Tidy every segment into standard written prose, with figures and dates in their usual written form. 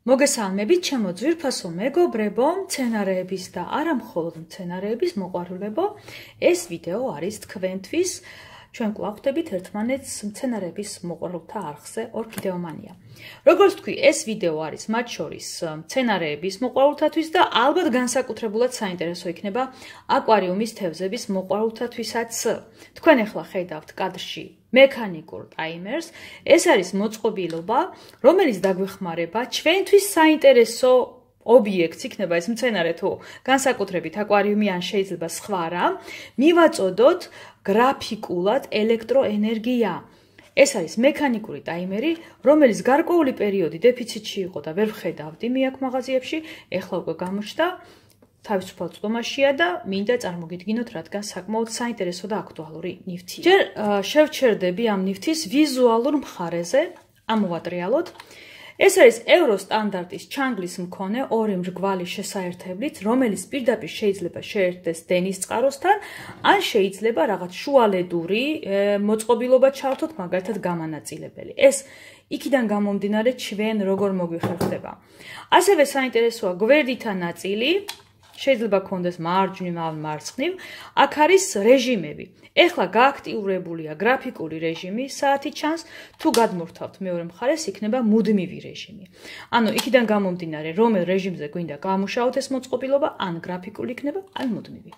მოგესალმებით, ჩემო ძვირფასო მეგობრებო, მცენარეების და არა მხოლოდ მცენარეების მოყვარულებო. ეს ვიდეო არის თქვენთვის. ჩვენ კვლავ ხვდებით ერთმანეთს მცენარეების მოყვარულთა არხზე ორქიდეომანია. როგორც თქვი, ეს ვიდეო არის მათ შორის მცენარეების მოყვარულთათვის და ალბათ განსაკუთრებულად საინტერესო იქნება აკვარიუმის თევზების მოყვარულთათვისაც. თქვენ ახლა ხედავთ კადრში მექანიკურ ტაიმერს. ეს არის მოწყობილობა, რომელიც დაგვეხმარება ჩვენთვის საინტერესო ობიექტს, იქნება ეს მცენარე თუ განსაკუთრებით აკვარიუმი ან შეიძლება სხვა რამ, მივაწოდოთ გრაფიკულად ელექტროენერგია. ეს არის მექანიკური ტაიმერი, რომელიც გარკვეული პერიოდი დეფიციტში იყო და ვერ ვხედავდი მე აქ მაღაზიებში, ეხლა უკვე გამოჩნდა. თავისუფალ წვდომაშია და მინდა წარმოგიდგინოთ, რადგან საკმაოდ საინტერესო და აქტუალური ნივთია. ჯერ შევჩერდები ამ ნივთის ვიზუალურ მხარეზე, ამოვატრიალოთ. ეს არის ევროსტანდარტის ჩანგლის მქონე ორი მრგვალი შესაერთებლით, რომელიც პირდაპირ შეიძლება შეერთდეს დენის წყაროსთან, ან შეიძლება რაღაც შუალედური მოწყობილობა ჩავთოთ, მაგალითად გამანაწილებელი. ეს იქიდან გამომდინარე ჩვენ როგორ მოგვიხერხდება. ასევე საინტერესოა გვერდითა ნაწილი. შეიძლება გქონდეს მარჯვნივ ან მარცხნივ. აქ არის რეჟიმები. ეხლა გააქტიურებულია გრაფიკული რეჟიმი, საათი ჩანს, თუ გადმოვთავთ მეორე მხარეს, იქნება მუდმივი რეჟიმი. ანუ იქიდან გამომდინარე, რომელ რეჟიმზე გვინდა გამუშაოთ ეს მოწყობილობა, ან გრაფიკული იქნება, ან მუდმივი.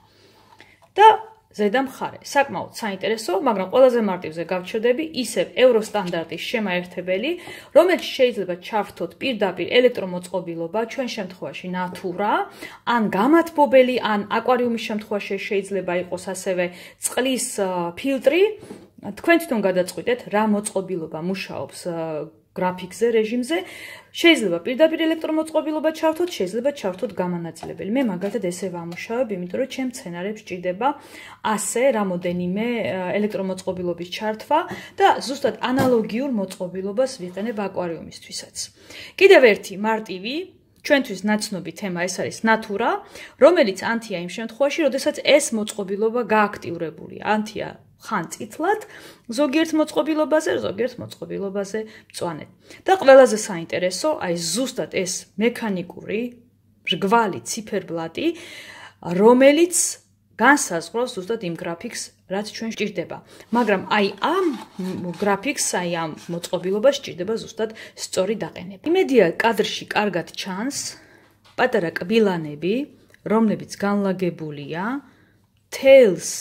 და ზედა მხარე, საკმაოდ საინტერესო, მაგრამ ყველაზე მარტივზე გავჩერდები, ისევ ევროსტანდარტის შემაერთებელი, რომელიც შეიძლება ჩავთოთ პირდაპირ ელექტრომოწყობილობა, ჩვენ შემთხვევაში ნატურა, ან გამათბობელი, ან აკვარიუმის შემთხვევაში შეიძლება იყოს ასევე წყლის ფილტრი. თქვენ თვითონ გადაწყვიტეთ, რა მოწყობილობა მუშაობს გრაფიკზე, რეჟიმზე. შეიძლება პირდაპირ ელექტრომოწყობილობა ჩავთოთ, შეიძლება ჩავთოთ გამანაწილებელი. მე მაგალითად ესე ვამუშავებ, იმიტომ რომ ჩემ მცენარებს ჭირდება ასე რამოდენიმე ელექტრომოწყობილობის ჩართვა და ზუსტად ანალოგიურ მოწყობილობას ვიყენებ აკვარიუმისთვისაც. კიდევ ერთი მარტივი ჩვენთვის ნაცნობი თემა ეს არის ნატურა, რომელიც ანთია იმ შემთხვევაში, როდესაც ეს მოწყობილობა გააქტიურებულია. ანთია ხან წითლად, ზოგიერთ მოწყობილობაზე, ზოგიერთ მოწყობილობაზე მწვანედ. და ყველაზე საინტერესო, აი ზუსტად ეს მექანიკური მრგვალი ციფერბლატი, რომელიც განსაზღვრავს ზუსტად იმ გრაფიკს, რაც ჩვენ სჭირდება. მაგრამ აი ამ გრაფიკს, აი ამ მოწყობილობას სჭირდება ზუსტად სწორი დაყენება. იმედია კადრში კარგად ჩანს პატარა კბილანები, რომლებიც განლაგებულია თელს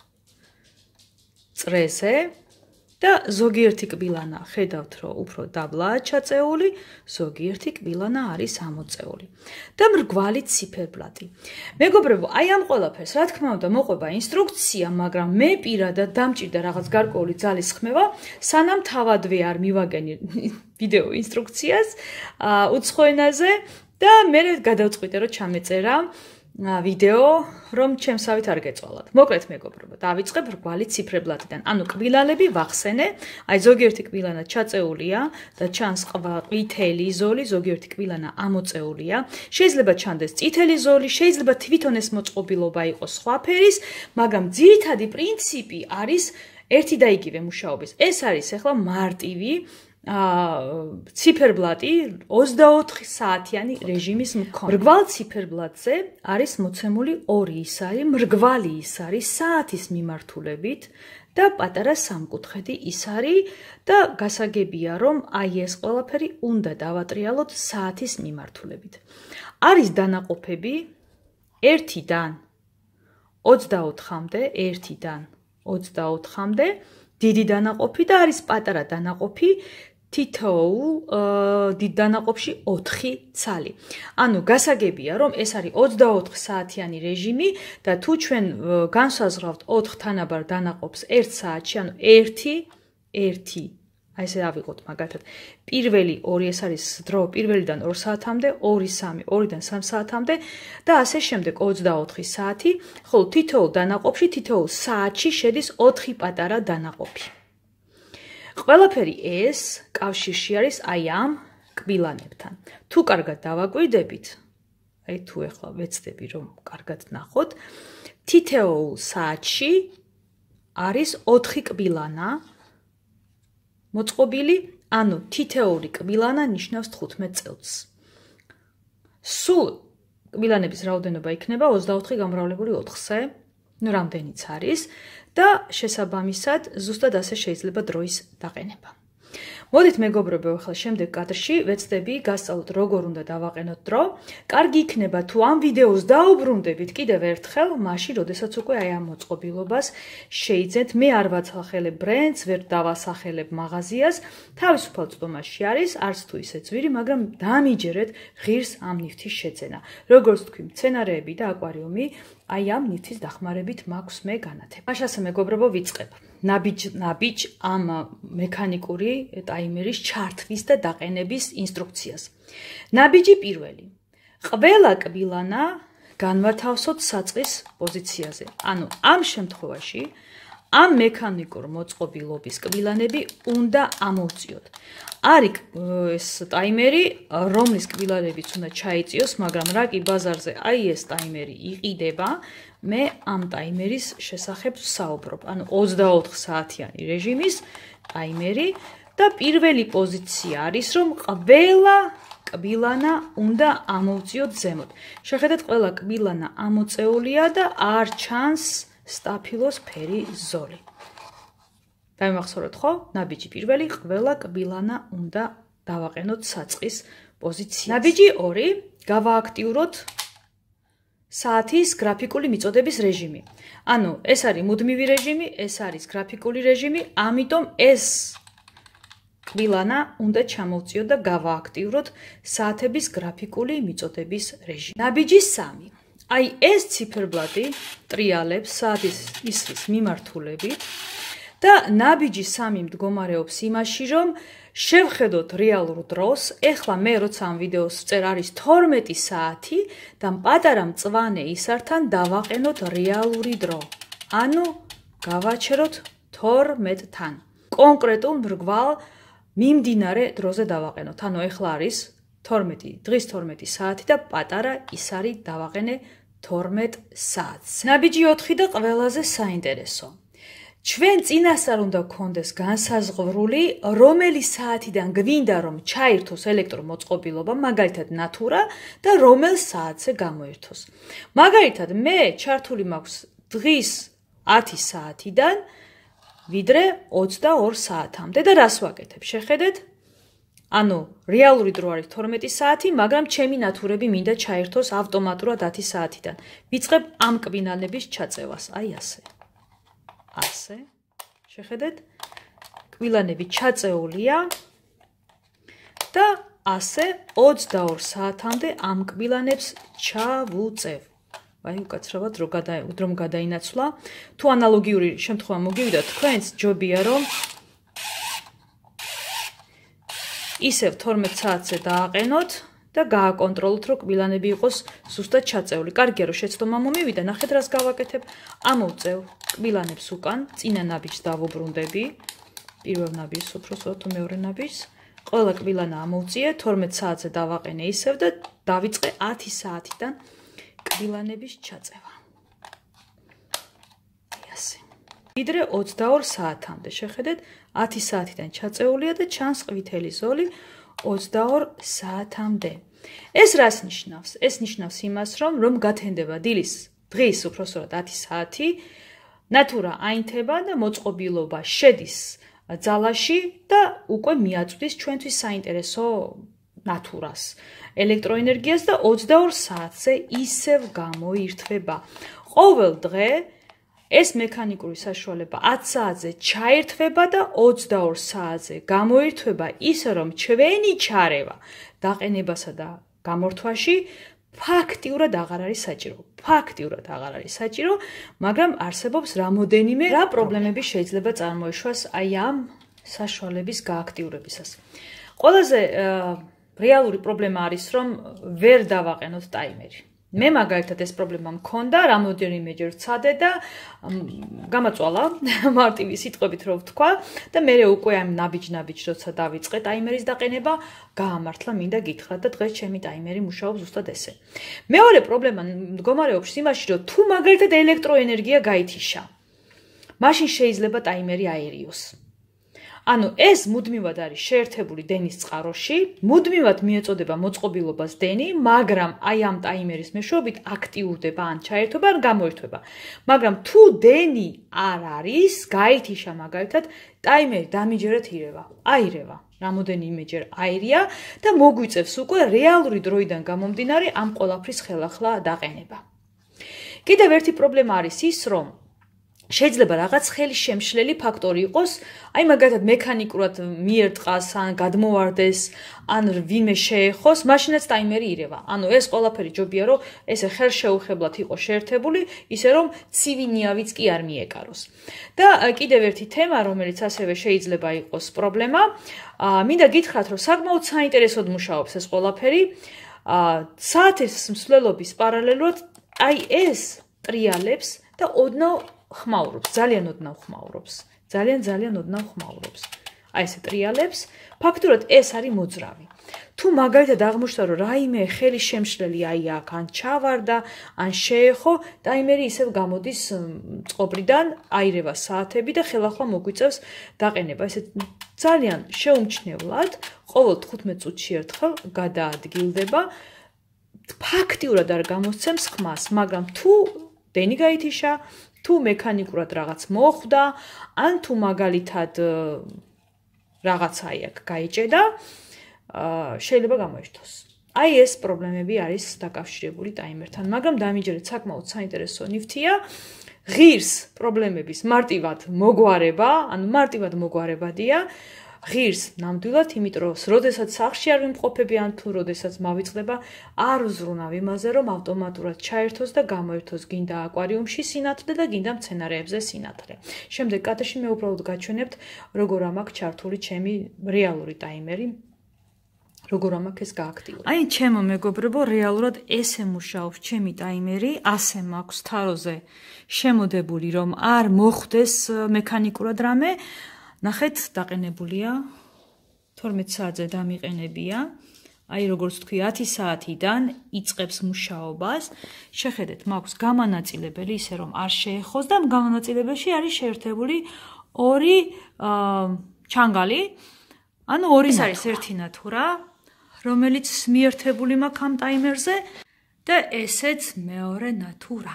წრეზე და ზოგიერთი კბილანა ხედავთ, რომ უფრო დაბლაა ჩაწეული, ზოგიერთი კბილანა არის ამოწეული. და მრგვალი ციფერბლატი. მეგობრებო, აი ამ ყველაფერს, რა თქმა უნდა, მოყვება ინსტრუქცია, მაგრამ მე პირადად დამჭირდა რაღაც გარკვეული ძალის ხმევა, სანამ თავადვე არ მივაგენი ვიდეო ინსტრუქციას უცხო ენაზე და მე გადავწყვიტე, რომ ჩამეწერა ვიდეო, რომ ჩემსავით არ გეწვალათ. მოკლედ მეგობრებო, დავიწყებ მრგვალი ციფერბლატიდან. ანუ კბილანები ვახსენე, აი ზოგიერთი კბილანა ჩაწეულია და ჩანს ყვითელი ზოლი, ზოგიერთი კბილანა ამოწეულია. შეიძლება ჩანდეს წითელი ზოლი, შეიძლება თვითონ ეს მოწყობილობა იყოს სხვა ფერის, მაგრამ ძირითადი პრინციპი არის ერთი და იგივე მუშაობის. ეს არის ახლა მარტივი ციფერბლატი 24 საათიანი რეჟიმის მქონე. მრგვალ ციფერბლატზე არის მოცემული ორი ისარი, მრგვალი ისარი საათის მიმართულებით და პატარა სამკუთხედი ისარი და გასაგებია, რომ აი ეს ყველაფერი უნდა დავატრიალოთ საათის მიმართულებით. არის დანაყოფები 1-დან 24-მდე, 1-დან 24-მდე, დიდი დანაყოფი და არის პატარა დანაყოფი თითოეულ დიდ დანაყოფში 4 ცალი. ანუ გასაგებია, რომ ეს არის 24 საათიანი რეჟიმი და თუ ჩვენ განსაზღვრავთ 4 თანაბარ დანაყოფს 1 საათში, ანუ 1 აი ესე ავიღოთ მაგალითად. პირველი 2 ეს არის დრო პირველიდან 2 საათამდე, 2-3, 2-დან 3 საათამდე და ასე შემდეგ 24 საათი, ხოლო თითოეულ დანაყოფში, თითოეულ საათში შედის 4 პატარა დანაყოფი. ყველაფერი ეს კავშირში არის აი ამ კბილანებთან. თუ კარგად დავაკვირდებით, აი თუ ახლა ვეცდები რომ კარგად ნახოთ, თითოეულ საათში არის 4 კბილანა მოწყობილი, ანუ თითოეული კბილანა ნიშნავს 15 წელს. სულ კბილანების რაოდენობა იქნება 24 გამრავლებული 4-ზე, ну რამდენიც არის და შესაბამისად ზუსტად ასე შეიძლება დროის დაყენება. მოდით მეგობრებო, ახლა შემდეგ კადრში ვეცდები გასწავლოთ როგორ უნდა დავაყენოთ დრო. კარგი იქნება თუ ამ ვიდეოს დაუბრუნდებით კიდევ ერთხელ, მაშინ, როდესაც უკვე აი ამ მოწყობილობას შეიძენთ. მე არ ვაცახელებ ბრენდს, ვერ დავასახელებ მაღაზიას, თავისუფალ წვდომაში არის, არც თუ ისე ძვირი, მაგრამ დამიჯერეთ ღირს ამ ნივთის შეძენა. როგორც თქვი, მცენარეები და აკვარიუმი აი ამ ნივთის დახმარებით მაქვს მე განათება. მაშ ასე მეგობრებო ვიწყებ. ნაბიჯ ამ მექანიკური ტაიმერის ჩართვის და დაყენების ინსტრუქციას. ნაბიჯი პირველი. ყველა კბილანა განმართავსოთ საწყის პოზიციაზე. ანუ ამ შემთხვევაში ამ მექანიკურ მოწყობილობის კბილანები უნდა ამოვწიოთ. არის ეს ტაიმერი, რომლის კბილანებიც უნდა ჩაიწიოს, მაგრამ რა კი ბაზარზე აი ეს ტაიმერი იყიდება, მე ამ ტაიმერის შესახებ ვსაუბრობ. ანუ 24 საათიანი რეჟიმის ტაიმერი და პირველი პოზიცია არის, რომ ყველა კბილანა უნდა ამოვწიოთ ზემოთ. შეხედეთ, ყველა კბილანა ამოწეულია და არ ჩანს სტაფილოს ფერი ზოლი. Გამახსოვრეთ ხო? ნაბიჯი პირველი, ყველა კბილანა უნდა დავაყენოთ საწყის პოზიციაზე. ნაბიჯი 2, გავააქტიუროთ საათის გრაფიკული მიწოდების რეჟიმი. ანუ ეს არის მუდმივი რეჟიმი, ეს არის გრაფიკული რეჟიმი, ამიტომ ეს კბილანა უნდა ჩამოვწიოთ და გავააქტიუროთ საათების გრაფიკული მიწოდების რეჟიმი. ნაბიჯი 3. აი ეს ციფერბლადი ტრიალებს საათის ისრის მიმართულებით და ნაბიჯი 3 მდგომარეობს იმაში, რომ შევხედოთ რეალურ დროს. ეხლა მე როცა ამ ვიდეოს ვწერ არის 12 საათი და პატარა მწვანე ისართან დავაყენოთ რეალური დრო. ანუ გავაჩეროთ 12-თან. კონკრეტულ მრგვალ მიმდინარე დროზე დავაყენოთ. ანუ ეხლა არის 12 საათი და პატარა ის არის დავაყენე 12 საათს. ნაბიჯი 4 და ყველაზე საინტერესო. ჩვენ წინასწარ უნდა გქონდეს განსაზღვრული, რომელი საათიდან გვინდა რომ ჩაირთოს ელექტრომოწყობილობა, მაგალითად ნატურა და რომელ საათზე გამოირთოს. მაგალითად, მე ჩართული მაქვს დღის 10 საათიდან ვიდრე 22 საათამდე და რას ვაკეთებ? შეხედეთ, ანუ რეალური დრო არის 12 საათი, მაგრამ ჩემი ნატურები მინდა ჩაირთოს ავტომატურად 10 საათიდან. ვიწყებ ამ კბილანების ჩაწევას, აი ასე. ასე, შეხედეთ, კბილანები ჩაწეულია და ასე 22 საათამდე ამ კბილანებს ჩავუწევ. აი, უკაცრავად რომ გადაინაცვლა. თუ ანალოგიური შემთხვევა მოგივიდა, თქვენც ჯობია რომ ისევ 12 საათზე დააყენოთ და გააკონტროლოთ, რომ კბილანები იყოს ზუსტად ჩაწეული. კარგია, რომ შეცდომა მომივიდა, ნახეთ რას გავაკეთებ. ამოვწევ კბილანებს უკან, წინა ნაბიჯს დავუბრუნდები. პირველ ნაბიჯს, უბრალოდ თუ მეორე ნაბიჯს. ყველა კბილანა ამოვწიე, 12 საათზე დავაყენე ისევ და დავიწყე 10 საათიდან კბილანების ჩაწევა. ასე. ვიდრე 22 საათამდე, შეხედეთ, 10 საათიდან ჩაწეულია და ჩანს ყვითელი ზოლი 22 საათამდე. ეს რას ნიშნავს? ეს ნიშნავს იმას, რომ გათენდება დღის უпроსტად 10 საათი, ნატურა აინთება და მოწყობილობა შედის ძალაში და უკვე მიაწვდის ჩვენთვის საინტერესო ნატურას, ელექტროენერგიას და 22 საათზე ისევ გამოირთვება. ყოველ დღე ეს მექანიკური საშუალება 10 საათზე ჩაირთვება და 22 საათზე გამოირთვება ისე, რომ ჩვენი ჩარევა დაყენებასა და გამორთვაში ფაქტიურად აღარ არის საჭირო, მაგრამ არსებობს რამოდენიმე პრობლემები შეიძლება წარმოეშვას აი ამ საშუალების გააქტიურებისას. ყველაზე რეალური პრობლემა არის, რომ ვერ დავაყენოთ ტაიმერი. მე მაგალითად ეს პრობლემა მქონდა, რამოდენიმეჯერ ვცადე და გამაწვალა მარტივი სიტყვებით რომ ვთქვა და მე უკვე ამ ნაბიჯ როცა დავიწყე ტაიმერის დაყენება, გაამართლა მინდა გითხრათ და დღეს ჩემი ტაიმერი მუშაობს ზუსტად ესე. მეორე პრობლემა მდგომარეობს იმაში, რომ თუ მაგალითად ელექტროენერგია გაითიშა, მაშინ შეიძლება ტაიმერი აერიოს. ანუ ეს მუდმივად არის შეერთებული დენის წყაროში, მუდმივად მიეწოდება მოწყობილობას დენი, მაგრამ აი ამ ტაიმერის მეშვეობით აქტიურდება ან ჩაერთვება ან გამოერთვება. მაგრამ თუ დენი არ არის, გაითიშა მაგალითად, ტაიმერი დამიჯერეთ აირევა. რამოდენიმეჯერ აირია და მოგვიწევს უკვე რეალური დროიდან გამომდინარე ამ ყველაფრის ხელახლა დაყენება. კიდევ ერთი პრობლემა არის ის, რომ შეიძლება რაღაც ხელი შემშლელი ფაქტორი იყოს, აი მაგალითად მექანიკურად მიერტყას ან გადმოვარდეს, ან ვინმე შეეხოს, მაშინაც ტაიმერი ირევა. ანუ ეს ყველაფერი ჯობია რომ ესე ხელშეუხებლად იყოს შეერთებული, ისე რომ ცივი ნიავიც კი არ მიეკაროს. და კიდევ ერთი თემა, რომელიც ასევე შეიძლება იყოს პრობლემა, მინდა გითხრათ, რომ საკმაოდ საინტერესოდ მუშაობს ეს ყველაფერი. საათის მსვლელობის პარალელურად აი ეს ტრიალებს და ოდნავ ხმაურობს, ძალიან ოდნავ ხმაურობს. ძალიან ოდნავ ხმაურობს. აი ესე ტრიალებს, ფაქტურად ეს არის მოძრავი. თუ მაგალითად აღმოჩნდა, რომ რაიმე ხელი შემშლელი აი აქ ან ჩავარდა, ან შეეხო, ტაიმერი ისევ გამოდის წყობრიდან, აირევა საათები და ხელახლა მოგვიწევს დაყენება. ესე ძალიან შეუმჩნევლად, ყოველ 15 წუთში ერთხელ გადაადგილდება. ფაქტიურად არ გამოსცემს ხმას, მაგრამ თუ დენი გაითიშა, თუ მექანიკურად რაღაც მოხვდა, ან თუ მაგალითად რაღაცა აი აქ გაიჭედა, შეიძლება გამოერთოს. აი ეს პრობლემები არის დაკავშირებული ტაიმერთან, მაგრამ დამიჯერეთ საკმაოდ საინტერესო ნივთია. ღირს პრობლემების მარტივად მოგვარება, ანუ მარტივად მოგვარებადია. ღირს ნამდვილად, იმიტომ რომ როდესაც სახლში არ ვიმყოფები, ან თუ როდესაც მავიწყდება, არ ვზრუნავ იმაზე, რომ ავტომატურად ჩაერთოს და გამოერთოს გინდა აკვარიუმში სინათლე და გინდა მცენარეებზე სინათლე. შემდეგ კადრში მე უბრალოდ გაჩვენებთ, როგორ ამაქვს ჩართული ჩემი რეალური ტაიმერი, როგორ ამაქვს ეს გააქტიურებული. აი, ჩემო მეგობრებო, რეალურად ესე მუშაობს ჩემი ტაიმერი, ასე მაქვს თაროზე შემოდებული, რომ არ მოხდეს მექანიკურად რამე. ნახეთ, დაყენებულია 12 საათზე დამიყენებია. აი როგორც თქვი 10 საათიდან იწყებს მუშაობას. შეხედეთ, მაქვს გამანაწილებელი, ისე რომ არ შეეხოს და გამანაწილებელში არის შეერთებული ორი ჩანგალი. ანუ ორი არის ერთი ნათურა, რომელიც მიერთებული მაქვს ამ ტაიმერზე და ესეც მეორე ნათურა.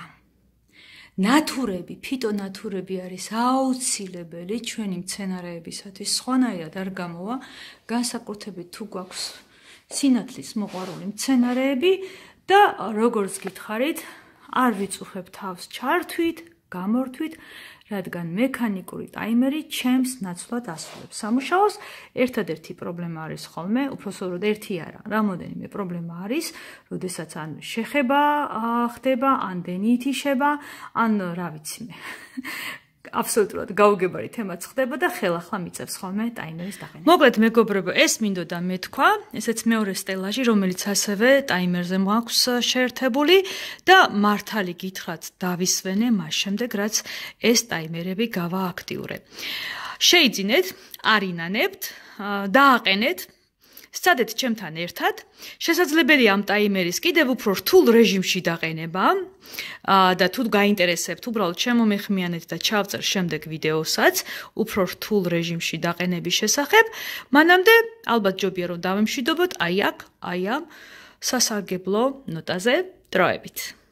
ნათურები, ფიტონათურები არის აუცილებელი ჩვენი მცენარეებისათვის, სხვანაირად არ გამოვა, განსაკუთრებით თუ გვაქვს სინათლის მოყვარული მცენარეები და როგორც გითხარით, არ ვიწუხებ თავს ჩართვით, გამორთვით, რადგან მექანიკური ტაიმერი ჩემს ნაცვლად ასრულებს სამუშაოს. ერთადერთი პრობლემა არის ხოლმე, უпроსოროდ ერთი არა, რამოდენიმე პრობლემა არის, როდესაც ან შეხება ხდება, ან დენი ითიშება, ან რა ვიცი მე. აბსოლუტურად გაუგებარი თემაც ხდება და ხელახლა მიწევს ხოლმე ტაიმერის დაყენება. მოკლედ მეგობრებო, ეს მინდოდა მეთქვა, ესეც მეორე სტელაჟი, რომელიც ასევე ტაიმერზე მაქვს შეერთებული და მართალი გითხრათ, დავისვენე მას შემდეგ, რაც ეს ტაიმერები გავააქტიურე. შეიძინეთ, არინანებთ, დააყენეთ, სცადეთ ჩემთან ერთად. შესაძლებელია ამ ტაიმერის კიდევ უფრო რთულ რეჟიმში დაყენება და თუ გაინტერესებთ, უბრალოდ შემომეხმიანეთ და ჩავწერ შემდეგ ვიდეოსაც უფრო რთულ რეჟიმში დაყენების შესახებ. მანამდე ალბათ ჯობია რომ დავემშვიდობოთ აი აქ, აი ამ სასარგებლო ნოტაზე დროებით.